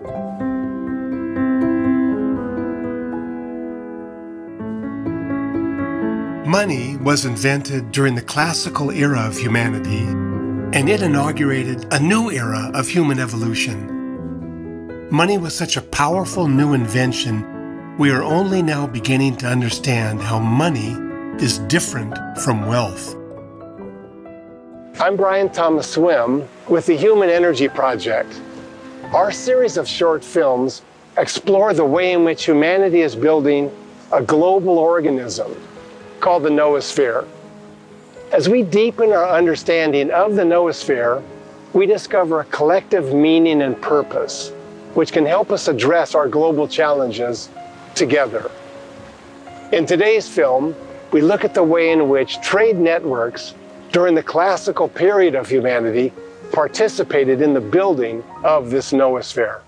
Money was invented during the classical era of humanity, and it inaugurated a new era of human evolution. Money was such a powerful new invention, we are only now beginning to understand how money is different from wealth. I'm Brian Thomas Swim with the Human Energy Project. Our series of short films explore the way in which humanity is building a global organism called the Noosphere. As we deepen our understanding of the Noosphere, we discover a collective meaning and purpose, which can help us address our global challenges together. In today's film, we look at the way in which trade networks during the classical period of humanity participated in the building of this Noosphere.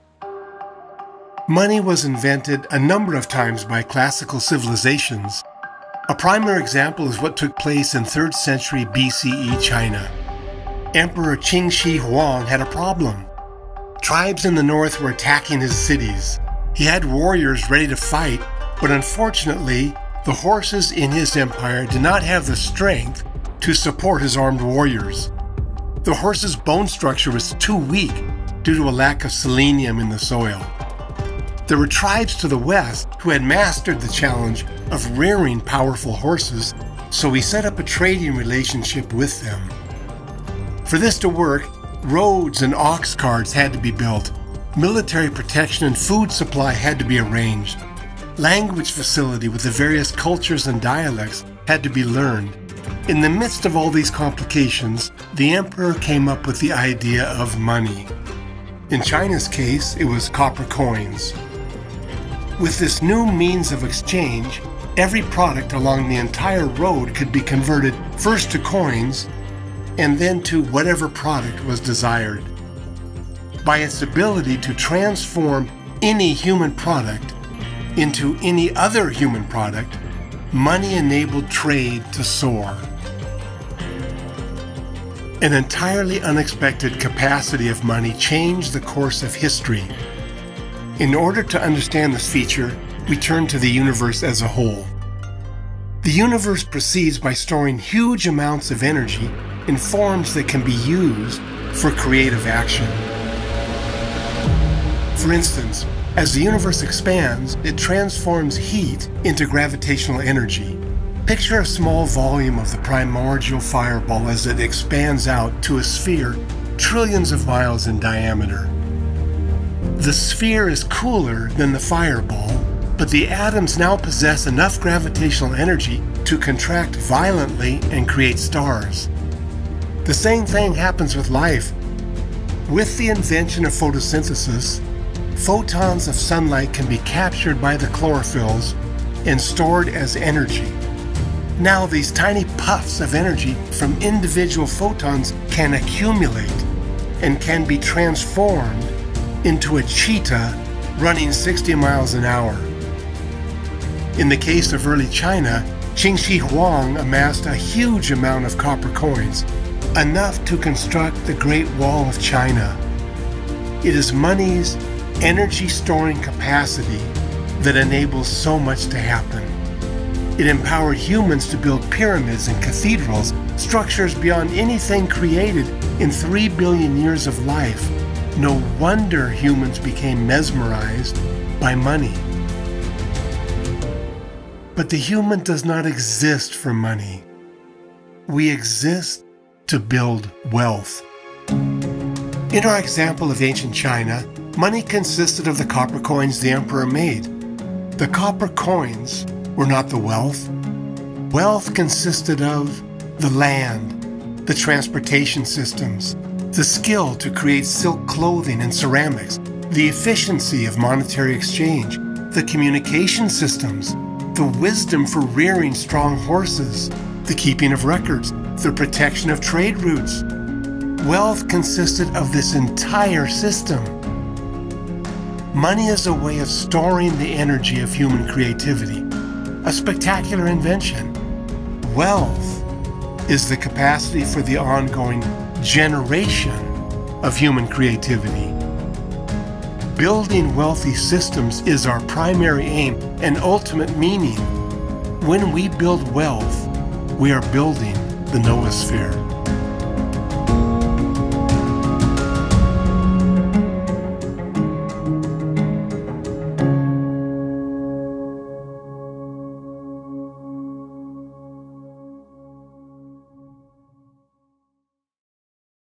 Money was invented a number of times by classical civilizations. A primary example is what took place in 3rd century BCE China. Emperor Qin Shi Huang had a problem. Tribes in the north were attacking his cities. He had warriors ready to fight, but unfortunately, the horses in his empire did not have the strength to support his armed warriors. The horse's bone structure was too weak due to a lack of selenium in the soil. There were tribes to the west who had mastered the challenge of rearing powerful horses, so he set up a trading relationship with them. For this to work, roads and ox carts had to be built. Military protection and food supply had to be arranged. Language facility with the various cultures and dialects had to be learned. In the midst of all these complications, the emperor came up with the idea of money. In China's case, it was copper coins. With this new means of exchange, every product along the entire road could be converted first to coins and then to whatever product was desired. By its ability to transform any human product into any other human product, money enabled trade to soar. An entirely unexpected capacity of money changed the course of history. In order to understand this feature, we turn to the universe as a whole. The universe proceeds by storing huge amounts of energy in forms that can be used for creative action. For instance, as the universe expands, it transforms heat into gravitational energy. Picture a small volume of the primordial fireball as it expands out to a sphere trillions of miles in diameter. The sphere is cooler than the fireball, but the atoms now possess enough gravitational energy to contract violently and create stars. The same thing happens with life. With the invention of photosynthesis, photons of sunlight can be captured by the chlorophylls and stored as energy. Now these tiny puffs of energy from individual photons can accumulate and can be transformed into a cheetah running 60 miles an hour. In the case of early China, Qin Shi Huang amassed a huge amount of copper coins, enough to construct the Great Wall of China. It is money's energy-storing capacity that enables so much to happen. It empowered humans to build pyramids and cathedrals, structures beyond anything created in 3 billion years of life. No wonder humans became mesmerized by money. But the human does not exist for money. We exist to build wealth. In our example of ancient China, money consisted of the copper coins the emperor made. The copper coins were not the wealth. Wealth consisted of the land, the transportation systems, the skill to create silk clothing and ceramics, the efficiency of monetary exchange, the communication systems, the wisdom for rearing strong horses, the keeping of records, the protection of trade routes. Wealth consisted of this entire system. Money is a way of storing the energy of human creativity, a spectacular invention. Wealth is the capacity for the ongoing generation of human creativity. building wealthy systems is our primary aim and ultimate meaning. When we build wealth, we are building the noosphere.